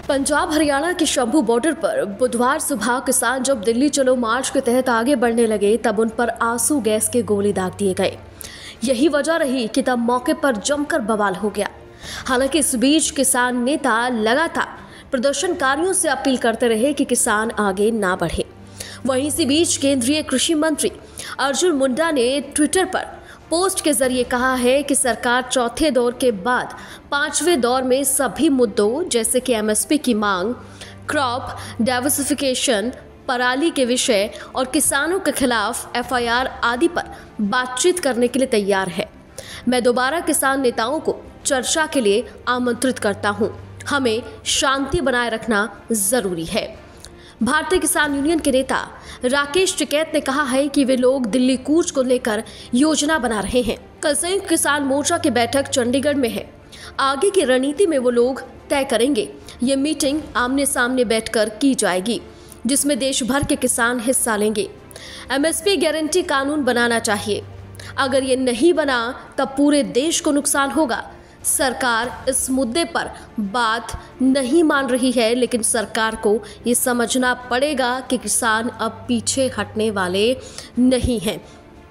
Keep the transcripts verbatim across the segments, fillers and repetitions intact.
पंजाब हरियाणा के शंभू बॉर्डर पर बुधवार सुबह किसान जब दिल्ली चलो मार्च के तहत आगे बढ़ने लगे तब उन पर आंसू गैस के गोले दाग दिए गए। यही वजह रही कि तब मौके पर जमकर बवाल हो गया। हालांकि इस बीच किसान नेता लगातार प्रदर्शनकारियों से अपील करते रहे कि किसान आगे ना बढ़े। वहीं इसी बीच केंद्रीय कृषि मंत्री अर्जुन मुंडा ने ट्विटर पर पोस्ट के जरिए कहा है कि सरकार चौथे दौर के बाद पांचवें दौर में सभी मुद्दों जैसे कि एमएसपी की मांग, क्रॉप डाइवर्सिफिकेशन, पराली के विषय और किसानों के खिलाफ एफआईआर आदि पर बातचीत करने के लिए तैयार है। मैं दोबारा किसान नेताओं को चर्चा के लिए आमंत्रित करता हूं। हमें शांति बनाए रखना जरूरी है। भारतीय किसान यूनियन के नेता राकेश टिकैत ने कहा है कि वे लोग दिल्ली कूच को लेकर योजना बना रहे हैं। कल संयुक्त किसान मोर्चा की बैठक चंडीगढ़ में है। आगे की रणनीति में वो लोग तय करेंगे। ये मीटिंग आमने सामने बैठकर की जाएगी, जिसमें देश भर के किसान हिस्सा लेंगे। एमएसपी गारंटी कानून बनाना चाहिए। अगर ये नहीं बना तब पूरे देश को नुकसान होगा। सरकार इस मुद्दे पर बात नहीं मान रही है, लेकिन सरकार को ये समझना पड़ेगा कि किसान अब पीछे हटने वाले नहीं हैं।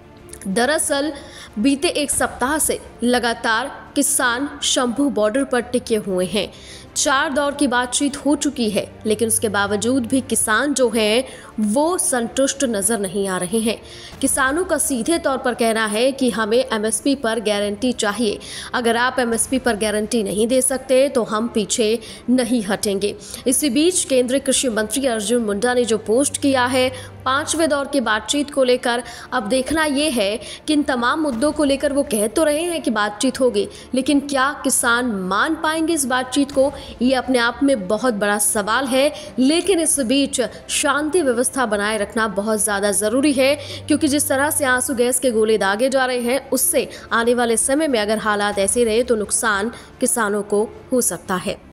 दरअसल बीते एक सप्ताह से लगातार किसान शंभू बॉर्डर पर टिके हुए हैं। चार दौर की बातचीत हो चुकी है, लेकिन उसके बावजूद भी किसान जो हैं वो संतुष्ट नजर नहीं आ रहे हैं। किसानों का सीधे तौर पर कहना है कि हमें एमएसपी पर गारंटी चाहिए। अगर आप एमएसपी पर गारंटी नहीं दे सकते तो हम पीछे नहीं हटेंगे। इसी बीच केंद्रीय कृषि मंत्री अर्जुन मुंडा ने जो पोस्ट किया है पांचवें दौर की बातचीत को लेकर, अब देखना यह है कि इन तमाम मुद्दों को लेकर वो कह तो रहे हैं कि बातचीत होगी, लेकिन क्या किसान मान पाएंगे इस बातचीत को, ये अपने आप में बहुत बड़ा सवाल है। लेकिन इस बीच शांति व्यवस्था बनाए रखना बहुत ज़्यादा ज़रूरी है, क्योंकि जिस तरह से आंसू गैस के गोले दागे जा रहे हैं उससे आने वाले समय में अगर हालात ऐसे रहे तो नुकसान किसानों को हो सकता है।